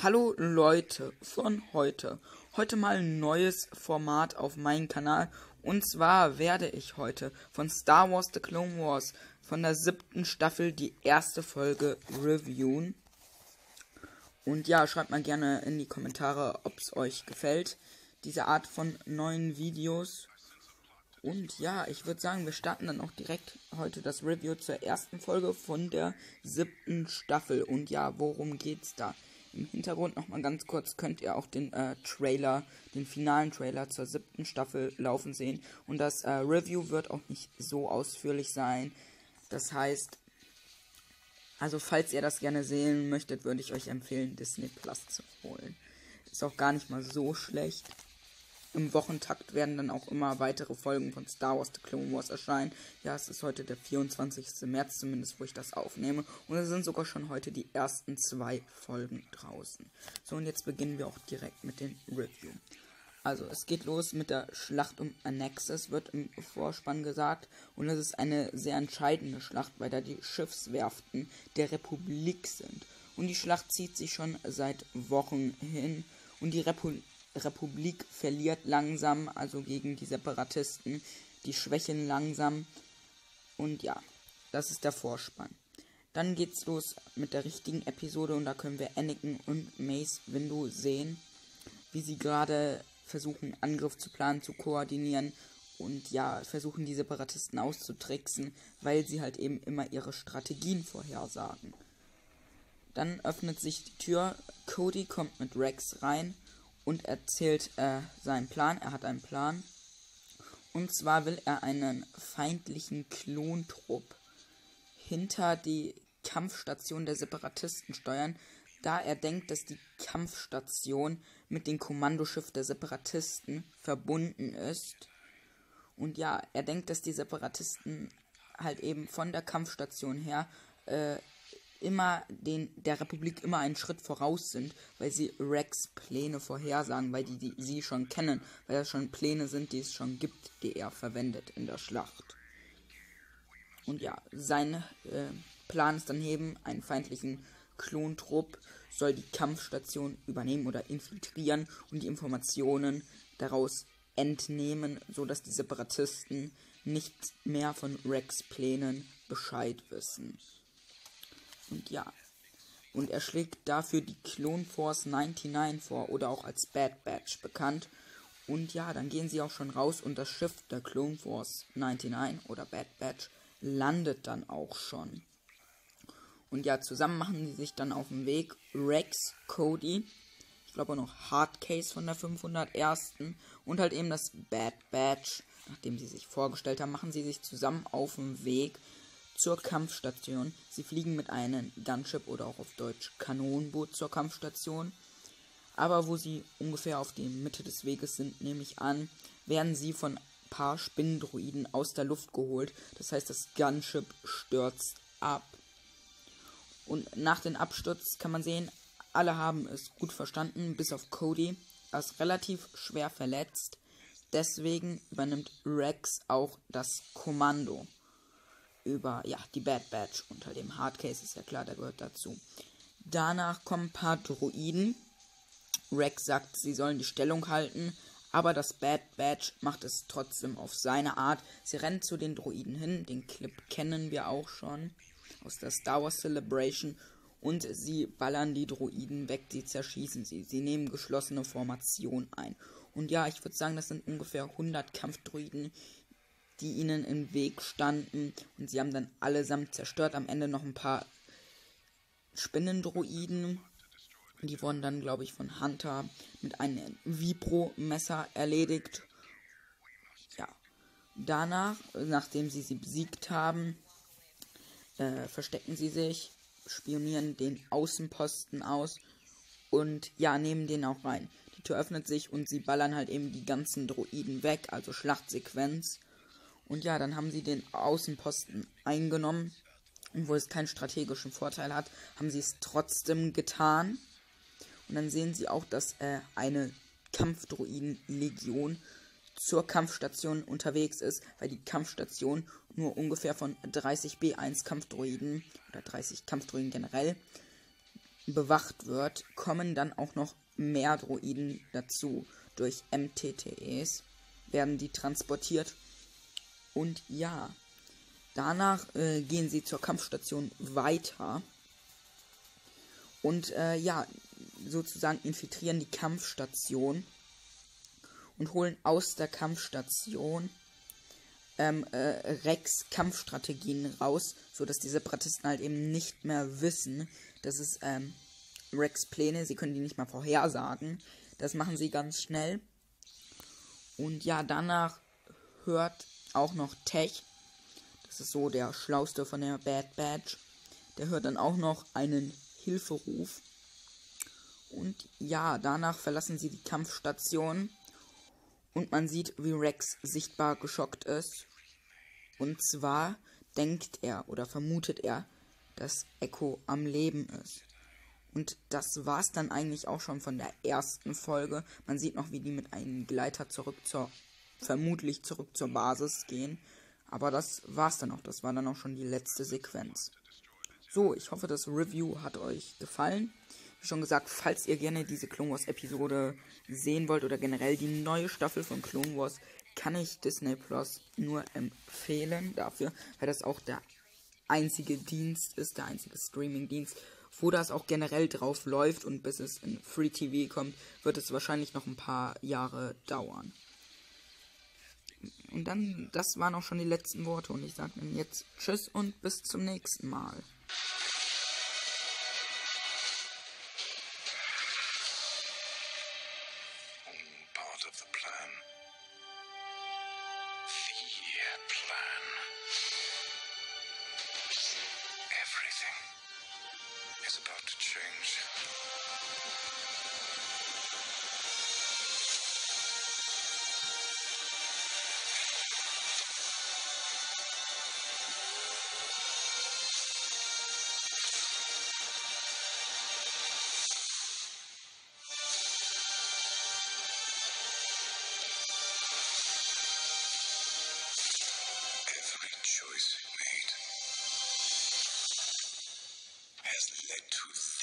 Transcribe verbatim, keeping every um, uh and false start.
Hallo Leute von heute. Heute mal ein neues Format auf meinem Kanal. Und zwar werde ich heute von Star Wars The Clone Wars von der siebten Staffel die erste Folge reviewen. Und ja, schreibt mal gerne in die Kommentare, ob es euch gefällt, diese Art von neuen Videos. Und ja, ich würde sagen, wir starten dann auch direkt heute das Review zur ersten Folge von der siebten Staffel. Und ja, worum geht's da? Im Hintergrund nochmal ganz kurz könnt ihr auch den äh, Trailer, den finalen Trailer zur siebten Staffel laufen sehen. Und das äh, Review wird auch nicht so ausführlich sein. Das heißt, also falls ihr das gerne sehen möchtet, würde ich euch empfehlen, Disney Plus zu holen. Ist auch gar nicht mal so schlecht. Im Wochentakt werden dann auch immer weitere Folgen von Star Wars The Clone Wars erscheinen. Ja, es ist heute der vierundzwanzigste März zumindest, wo ich das aufnehme. Und es sind sogar schon heute die ersten zwei Folgen draußen. So, und jetzt beginnen wir auch direkt mit dem Review. Also, es geht los mit der Schlacht um Annexus, wird im Vorspann gesagt. Und es ist eine sehr entscheidende Schlacht, weil da die Schiffswerften der Republik sind. Und die Schlacht zieht sich schon seit Wochen hin. Und die Republik Republik verliert langsam, also gegen die Separatisten. Die schwächen langsam. Und ja, das ist der Vorspann. Dann geht's los mit der richtigen Episode und da können wir Anakin und Mace Windu sehen, wie sie gerade versuchen, Angriff zu planen, zu koordinieren und ja, versuchen die Separatisten auszutricksen, weil sie halt eben immer ihre Strategien vorhersagen. Dann öffnet sich die Tür, Cody kommt mit Rex rein und erzählt äh, seinen Plan. Er hat einen Plan. Und zwar will er einen feindlichen Klontrupp hinter die Kampfstation der Separatisten steuern, da er denkt, dass die Kampfstation mit dem Kommandoschiff der Separatisten verbunden ist. Und ja, er denkt, dass die Separatisten halt eben von der Kampfstation her äh, immer den der Republik immer einen Schritt voraus sind, weil sie Rex Pläne vorhersagen, weil die, die sie schon kennen, weil das schon Pläne sind, die es schon gibt, die er verwendet in der Schlacht. Und ja, sein äh, Plan ist dann eben, einen feindlichen Klontrupp soll die Kampfstation übernehmen oder infiltrieren und die Informationen daraus entnehmen, sodass die Separatisten nicht mehr von Rex Plänen Bescheid wissen. Und ja, und er schlägt dafür die Clone Force neunundneunzig vor oder auch als Bad Batch bekannt. Und ja, dann gehen sie auch schon raus und das Schiff der Clone Force neunundneunzig oder Bad Batch landet dann auch schon. Und ja, zusammen machen sie sich dann auf den Weg. Rex, Cody, ich glaube auch noch Hardcase von der fünfhundertersten und halt eben das Bad Batch, nachdem sie sich vorgestellt haben, machen sie sich zusammen auf den Weg zur Kampfstation. Sie fliegen mit einem Gunship oder auch auf Deutsch Kanonenboot zur Kampfstation. Aber wo sie ungefähr auf die Mitte des Weges sind, nehme ich an, werden sie von ein paar Spinnendroiden aus der Luft geholt. Das heißt, das Gunship stürzt ab. Und nach dem Absturz kann man sehen, alle haben es gut verstanden, bis auf Cody. Er ist relativ schwer verletzt. Deswegen übernimmt Rex auch das Kommando über, ja, die Bad Batch unter dem Hardcase, ist ja klar, der gehört dazu. Danach kommen ein paar Droiden. Rex sagt, sie sollen die Stellung halten, aber das Bad Batch macht es trotzdem auf seine Art. Sie rennen zu den Droiden hin, den Clip kennen wir auch schon aus der Star Wars Celebration, und sie ballern die Droiden weg, sie zerschießen sie. Sie nehmen geschlossene Formation ein. Und ja, ich würde sagen, das sind ungefähr hundert Kampfdroiden, die ihnen im Weg standen, und sie haben dann allesamt zerstört. Am Ende noch ein paar Spinnendroiden, die wurden dann, glaube ich, von Hunter mit einem Vibro-Messer erledigt. Ja, danach, nachdem sie sie besiegt haben, äh, verstecken sie sich, spionieren den Außenposten aus und ja, nehmen den auch rein. Die Tür öffnet sich und sie ballern halt eben die ganzen Droiden weg, also Schlachtsequenz. Und ja, dann haben sie den Außenposten eingenommen. Und wo es keinen strategischen Vorteil hat, haben sie es trotzdem getan. Und dann sehen sie auch, dass äh, eine Kampfdroiden-Legion zur Kampfstation unterwegs ist, weil die Kampfstation nur ungefähr von dreißig B eins Kampfdroiden oder dreißig Kampfdroiden generell bewacht wird, kommen dann auch noch mehr Droiden dazu. Durch M T T Es werden die transportiert. Und ja, danach äh, gehen sie zur Kampfstation weiter. Und äh, ja, sozusagen infiltrieren die Kampfstation und holen aus der Kampfstation ähm, äh, Rex Kampfstrategien raus, sodass die Separatisten halt eben nicht mehr wissen, dass es ähm, Rex Pläne, sie können die nicht mal vorhersagen. Das machen sie ganz schnell. Und ja, danach hört auch noch Tech, das ist so der Schlauste von der Bad Batch, der hört dann auch noch einen Hilferuf. Und ja, danach verlassen sie die Kampfstation und man sieht, wie Rex sichtbar geschockt ist. Und zwar denkt er oder vermutet er, dass Echo am Leben ist. Und das war's dann eigentlich auch schon von der ersten Folge. Man sieht noch, wie die mit einem Gleiter zurück zur, vermutlich zurück zur Basis gehen. Aber das war's dann auch. Das war dann auch schon die letzte Sequenz. So, ich hoffe, das Review hat euch gefallen. Wie schon gesagt, falls ihr gerne diese Clone Wars Episode sehen wollt oder generell die neue Staffel von Clone Wars, kann ich Disney Plus nur empfehlen dafür, weil das auch der einzige Dienst ist, der einzige Streaming-Dienst, wo das auch generell drauf läuft, und bis es in Free T V kommt, wird es wahrscheinlich noch ein paar Jahre dauern. Und dann, das waren auch schon die letzten Worte und ich sage dann jetzt Tschüss und bis zum nächsten Mal. Part of the plan. The plan. Everything is about to change. Every choice made has led to